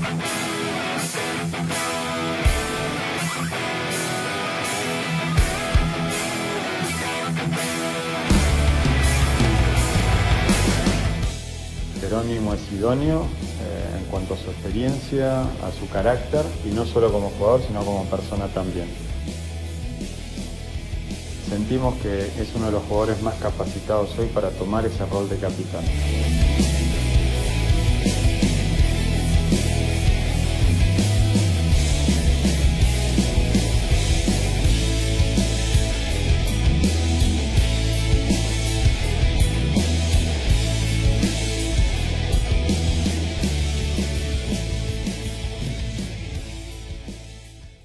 Jerónimo es idóneo en cuanto a su experiencia, a su carácter, y no solo como jugador, sino como persona también. Sentimos que es uno de los jugadores más capacitados hoy para tomar ese rol de capitán.